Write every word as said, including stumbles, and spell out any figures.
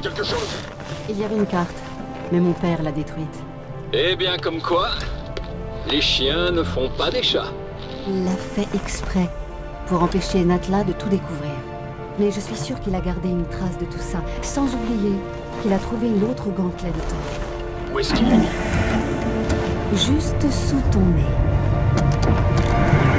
quelque chose? Il y avait une carte, mais mon père l'a détruite. Eh bien, comme quoi, les chiens ne font pas des chats. Il l'a fait exprès, pour empêcher Natla de tout découvrir. Mais je suis sûre qu'il a gardé une trace de tout ça, sans oublier qu'il a trouvé l'autre gantelet de temps. Où est-ce qu'il est mis? Juste sous ton nez.